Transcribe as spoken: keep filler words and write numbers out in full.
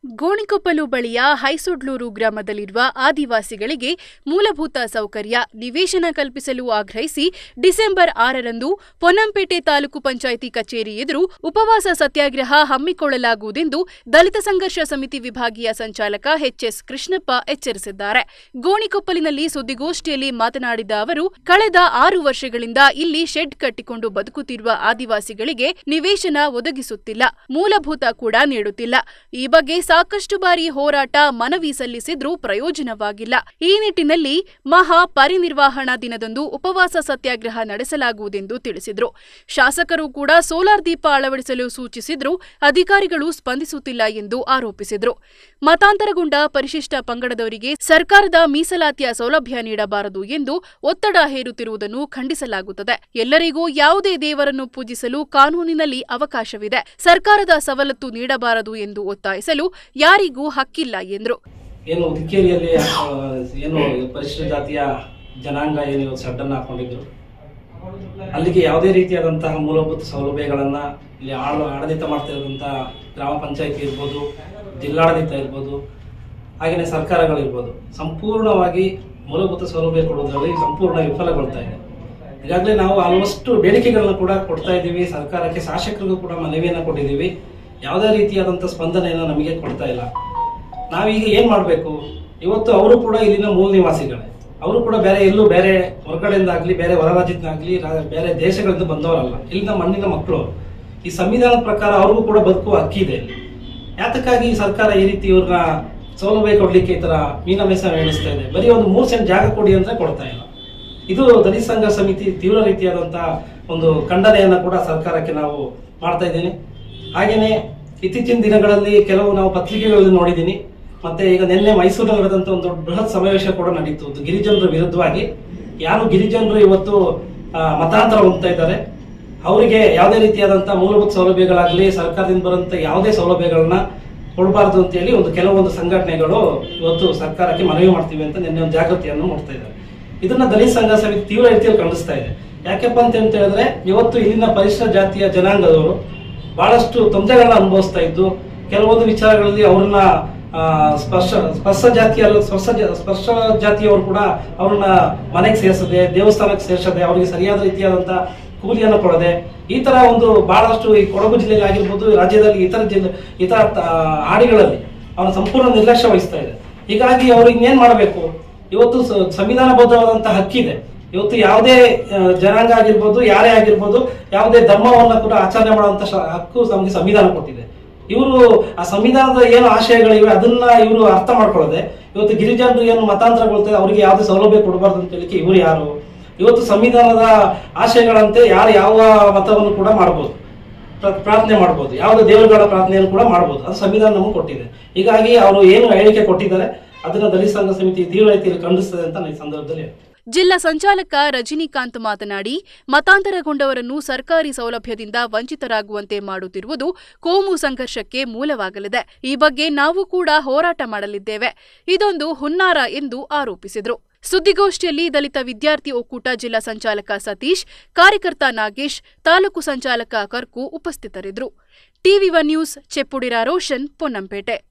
ಗೋಣಿಕೊಪ್ಪಲು ಬಳಿಯ ಹೈಸೊಡ್ಲೂರು ಗ್ರಾಮದಲ್ಲಿರುವ ಆದಿವಾಸಿಗಳಿಗೆ ಮೂಲಭೂತ ಸೌಕರ್ಯ ನಿವೇಶನ ಕಲ್ಪಿಸಲು ಆಗ್ರಹಿಸಿ ಡಿಸೆಂಬರ್ ಆರರಂದು ಪೊನ್ನಂಪೇಟೆ ತಾಲೂಕು ಪಂಚಾಯಿತಿ ಕಚೇರಿ ಎದುರು ಉಪವಾಸ ಸತ್ಯಾಗ್ರಹ ಹಮ್ಮಿಕೊಳ್ಳಲಾಗುವುದೆಂದು ದಲಿತ ಸಂಘರ್ಷ ಸಮಿತಿ ವಿಭಾಗೀಯ ಸಂಚಾಲಕ ಎಚ್ಎಸ್ ಕೃಷ್ಣಪ್ಪ ಎಚ್ಚರಿಸಿದ್ದಾರೆ. ಗೋಣಿಕೊಪ್ಪಲಿನಲ್ಲಿ ಸುದ್ದಿಗೋಷ್ಠಿಯಲ್ಲಿ ಮಾತನಾಡಿದ ಅವರು, ಕಳೆದ ಆರು ವರ್ಷಗಳಿಂದ ಇಲ್ಲಿ ಶೆಡ್ ಕಟ್ಟಿಕೊಂಡು ಬದುಕುತ್ತಿರುವ ಆದಿವಾಸಿಗಳಿಗೆ ನಿವೇಶನ ಒದಗಿಸುತ್ತಿಲ್ಲ, ಮೂಲಭೂತ ಕೂಡ ನೀಡುತ್ತಿಲ್ಲ. ಈ ಬಗ್ಗೆ ಸಾಕಷ್ಟು ಬಾರಿ ಹೋರಾಟ ಮನವಿ ಸಲ್ಲಿಸಿದ್ರೂ ಪ್ರಯೋಜನವಾಗಿಲ್ಲ. ಈ ನಿಟ್ಟಿನಲ್ಲಿ ಮಹಾ ಪರಿನಿರ್ವಾಹಣಾ ದಿನದಂದು ಉಪವಾಸ ಸತ್ಯಾಗ್ರಹ ನಡೆಸಲಾಗುವುದೆಂದು ತಿಳಿಸಿದರು. ಶಾಸಕರು ಕೂಡ ಸೋಲಾರ್ ದೀಪ ಅಳವಡಿಸಲು ಸೂಚಿಸಿದ್ರೂ ಅಧಿಕಾರಿಗಳು ಸ್ಪಂದಿಸುತ್ತಿಲ್ಲ ಎಂದು ಆರೋಪಿಸಿದರು. ಮತಾಂತರಗೊಂಡ ಪರಿಶಿಷ್ಟ ಪಂಗಡದವರಿಗೆ ಸರ್ಕಾರದ ಮೀಸಲಾತಿಯ ಸೌಲಭ್ಯ ನೀಡಬಾರದು ಎಂದು ಒತ್ತಡ ಹೇರುತ್ತಿರುವುದನ್ನು ಖಂಡಿಸಲಾಗುತ್ತದೆ. ಎಲ್ಲರಿಗೂ ಯಾವುದೇ ದೇವರನ್ನು ಪೂಜಿಸಲು ಕಾನೂನಿನಲ್ಲಿ ಅವಕಾಶವಿದೆ. ಸರ್ಕಾರದ ಸವಲತ್ತು ನೀಡಬಾರದು ಎಂದು ಒತ್ತಾಯಿಸಲು ಯಾರಿಗೂ ಹಕ್ಕಿಲ್ಲ ಎಂದರು. ಏನು ಉದಿಕೇರಿಯಲ್ಲಿ ಏನು ಪರಿಶಿಷ್ಟ ಜಾತಿಯ ಜನಾಂಗ ಏನು ಸಡ್ಡನ್ನು ಹಾಕೊಂಡಿದ್ರು, ಅಲ್ಲಿಗೆ ಯಾವುದೇ ರೀತಿಯಾದಂತಹ ಮೂಲಭೂತ ಸೌಲಭ್ಯಗಳನ್ನ ಇಲ್ಲಿ ಆಡಳಿತ ಮಾಡ್ತಾ ಇರುವಂತಹ ಗ್ರಾಮ ಪಂಚಾಯತಿ ಇರ್ಬೋದು, ಜಿಲ್ಲಾಡಳಿತ ಇರ್ಬೋದು, ಹಾಗೆಯೇ ಸರ್ಕಾರಗಳಿರ್ಬೋದು, ಸಂಪೂರ್ಣವಾಗಿ ಮೂಲಭೂತ ಸೌಲಭ್ಯ ಕೊಡುವುದರಲ್ಲಿ ಸಂಪೂರ್ಣ ವಿಫಲಗೊಳ್ತಾ ಇದೆ. ಈಗಾಗಲೇ ನಾವು ಆಲ್ಮೋಸ್ಟ್ ಬೇಡಿಕೆಗಳನ್ನ ಕೂಡ ಕೊಡ್ತಾ ಇದ್ದೀವಿ, ಸರ್ಕಾರಕ್ಕೆ ಶಾಸಕರಿಗೂ ಕೂಡ ಮನವಿಯನ್ನು ಕೊಟ್ಟಿದ್ದೀವಿ. ಯಾವುದೇ ರೀತಿಯಾದಂಥ ಸ್ಪಂದನೆಯನ್ನು ನಮಗೆ ಕೊಡ್ತಾ ಇಲ್ಲ. ನಾವೀಗ ಏನು ಮಾಡಬೇಕು? ಇವತ್ತು ಅವರು ಕೂಡ ಇಲ್ಲಿನ ಮೂಲ ನಿವಾಸಿಗಳೇ, ಅವರು ಕೂಡ ಬೇರೆ ಎಲ್ಲೂ ಬೇರೆ ಹೊರಗಡೆಯಿಂದ ಆಗಲಿ ಬೇರೆ ಹೊರ ರಾಜ್ಯದಿಂದಾಗಲಿ ಬೇರೆ ದೇಶಗಳಿಂದ ಬಂದವರಲ್ಲ, ಇಲ್ಲಿನ ಮಣ್ಣಿನ ಮಕ್ಕಳು. ಈ ಸಂವಿಧಾನದ ಪ್ರಕಾರ ಅವ್ರಿಗೂ ಕೂಡ ಬದುಕುವ ಹಕ್ಕಿದೆ. ಯಾತಕ್ಕಾಗಿ ಈ ಸರ್ಕಾರ ಈ ರೀತಿ ಇವ್ರನ್ನ ಸೌಲಭ್ಯ ಕೊಡ್ಲಿಕ್ಕೆ ಈ ತರ ಮೀನಮೇಷ ಎಣಿಸ್ತಾ ಇದೆ? ಬರೀ ಒಂದು ಮೂರು ಸೆಂಟ್ ಜಾಗ ಕೊಡಿ ಅಂತ ಕೊಡ್ತಾ ಇಲ್ಲ. ಇದು ದಲಿತ ಸಂಘ ಸಮಿತಿ ತೀವ್ರ ರೀತಿಯಾದಂತಹ ಒಂದು ಖಂಡನೆಯನ್ನ ಕೂಡ ಸರ್ಕಾರಕ್ಕೆ ನಾವು ಮಾಡ್ತಾ ಇದ್ದೀನಿ. ಹಾಗೇನೆ ಇತ್ತೀಚಿನ ದಿನಗಳಲ್ಲಿ ಕೆಲವು ನಾವು ಪತ್ರಿಕೆಗಳಲ್ಲಿ ನೋಡಿದ್ದೀನಿ, ಮತ್ತೆ ಈಗ ನಿನ್ನೆ ಮೈಸೂರಲ್ಲಿ ನಡೆದಂತ ಒಂದು ಬೃಹತ್ ಸಮಾವೇಶ ಕೂಡ ನಡೀತು. ಗಿರಿಜನರ ವಿರುದ್ಧವಾಗಿ ಯಾರು ಗಿರಿಜನರು ಇವತ್ತು ಮತಾಂತರ ಹೊಂದ್ತಾ ಇದ್ದಾರೆ, ಅವರಿಗೆ ಯಾವುದೇ ರೀತಿಯಾದಂತಹ ಮೂಲಭೂತ ಸೌಲಭ್ಯಗಳಾಗಲಿ ಸರ್ಕಾರದಿಂದ ಬರುವಂತ ಯಾವುದೇ ಸೌಲಭ್ಯಗಳನ್ನ ಕೊಡಬಾರದು ಅಂತ ಹೇಳಿ ಒಂದು ಕೆಲವೊಂದು ಸಂಘಟನೆಗಳು ಇವತ್ತು ಸರ್ಕಾರಕ್ಕೆ ಮನವಿ ಮಾಡ್ತೀವಿ ಅಂತ ನಿನ್ನೆ ಒಂದು ಜಾಗೃತಿಯನ್ನು ಮಾಡ್ತಾ ಇದ್ದಾರೆ. ಇದನ್ನ ದಲಿತ ಸಂಘ ಸಮಿತಿ ತೀವ್ರ ರೀತಿಯಲ್ಲಿ ಖಂಡಿಸ್ತಾ ಇದೆ. ಯಾಕೆಪ್ಪ ಅಂತ ಹೇಳಿದ್ರೆ, ಇವತ್ತು ಇಲ್ಲಿನ ಪರಿಶಿಷ್ಟ ಜಾತಿಯ ಜನಾಂಗದವರು ಬಹಳಷ್ಟು ತೊಂದರೆಗಳನ್ನ ಅನುಭವಿಸ್ತಾ ಇದ್ದು, ಕೆಲವೊಂದು ವಿಚಾರಗಳಲ್ಲಿ ಅವ್ರನ್ನ ಸ್ಪರ್ಶ ಸ್ಪರ್ಶ ಜಾತಿಯ ಸ್ಪರ್ಶ ಸ್ಪರ್ಶ ಜಾತಿಯವರು ಕೂಡ ಅವ್ರನ್ನ ಮನೆಗೆ ಸೇರಿಸದೆ, ದೇವಸ್ಥಾನಕ್ಕೆ ಸೇರಿಸದೆ, ಅವರಿಗೆ ಸರಿಯಾದ ರೀತಿಯಾದಂತಹ ಕೂಲಿಯನ್ನು ಕೊಡದೆ, ಈ ತರ ಒಂದು ಬಹಳಷ್ಟು ಈ ಕೊಡಗು ಜಿಲ್ಲೆಯಲ್ಲಿ ಆಗಿರ್ಬೋದು, ರಾಜ್ಯದಲ್ಲಿ ಇತರ ಜಿಲ್ಲೆ ಇತರ ಹಾಡಿಗಳಲ್ಲಿ ಅವರ ಸಂಪೂರ್ಣ ನಿರ್ಲಕ್ಷ್ಯ ವಹಿಸ್ತಾ ಇದೆ. ಹೀಗಾಗಿ ಅವ್ರು ಇನ್ನೇನ್ ಮಾಡಬೇಕು? ಇವತ್ತು ಸಂವಿಧಾನಬದ್ಧವಾದಂತಹ ಹಕ್ಕಿದೆ. ಇವತ್ತು ಯಾವುದೇ ಜನಾಂಗ ಆಗಿರ್ಬೋದು, ಯಾರೇ ಆಗಿರ್ಬೋದು, ಯಾವುದೇ ಧರ್ಮವನ್ನ ಕೂಡ ಆಚರಣೆ ಮಾಡುವಂತ ಹಕ್ಕು ನಮಗೆ ಸಂವಿಧಾನ ಕೊಟ್ಟಿದೆ. ಇವರು ಆ ಸಂವಿಧಾನದ ಏನು ಆಶಯಗಳಿವೆ ಅದನ್ನ ಇವರು ಅರ್ಥ ಮಾಡ್ಕೊಳ್ಳದೆ ಇವತ್ತು ಗಿರಿಜನರು ಏನು ಮತಾಂತರಗೊಳ್ತಾರೆ, ಅವರಿಗೆ ಯಾವುದೇ ಸೌಲಭ್ಯ ಕೊಡಬಾರ್ದು ಅಂತ ಹೇಳಿಕೆ ಇವರು ಯಾರು? ಇವತ್ತು ಸಂವಿಧಾನದ ಆಶಯಗಳಂತೆ ಯಾರು ಯಾವ ಮತವನ್ನು ಕೂಡ ಮಾಡಬಹುದು, ಪ್ರಾರ್ಥನೆ ಮಾಡಬಹುದು, ಯಾವುದೇ ದೇವರುಗಳ ಪ್ರಾರ್ಥನೆಯನ್ನು ಕೂಡ ಮಾಡಬಹುದು. ಅದು ಸಂವಿಧಾನ ನಮಗೆ ಕೊಟ್ಟಿದೆ. ಹೀಗಾಗಿ ಅವರು ಏನು ಹೇಳಿಕೆ ಕೊಟ್ಟಿದ್ದಾರೆ ಅದನ್ನ ದಲಿತ ಸಂಘ ಸಮಿತಿ ತೀವ್ರ ರೀತಿಯಲ್ಲಿ ಖಂಡಿಸ್ತದೆ ಅಂತ ಈ ಸಂದರ್ಭದಲ್ಲಿ ಹೇಳ್ತೀನಿ. ಜಿಲ್ಲಾ ಸಂಚಾಲಕ ರಜನಿಕಾಂತ್ ಮಾತನಾಡಿ, ಮತಾಂತರಗೊಂಡವರನ್ನು ಸರ್ಕಾರಿ ಸೌಲಭ್ಯದಿಂದ ವಂಚಿತರಾಗುವಂತೆ ಮಾಡುತ್ತಿರುವುದು ಕೋಮು ಸಂಘರ್ಷಕ್ಕೆ ಮೂಲವಾಗಲಿದೆ. ಈ ಬಗ್ಗೆ ನಾವು ಕೂಡ ಹೋರಾಟ ಮಾಡಲಿದ್ದೇವೆ. ಇದೊಂದು ಹುನ್ನಾರ ಎಂದು ಆರೋಪಿಸಿದರು. ಸುದ್ದಿಗೋಷ್ಠಿಯಲ್ಲಿ ದಲಿತ ವಿದ್ಯಾರ್ಥಿ ಒಕ್ಕೂಟ ಜಿಲ್ಲಾ ಸಂಚಾಲಕ ಸತೀಶ್, ಕಾರ್ಯಕರ್ತ ನಾಗೇಶ್, ತಾಲೂಕು ಸಂಚಾಲಕ ಕರ್ಕು ಉಪಸ್ಥಿತರಿದ್ದರು. TV one news, Cheppudira Roshan, Ponnampet.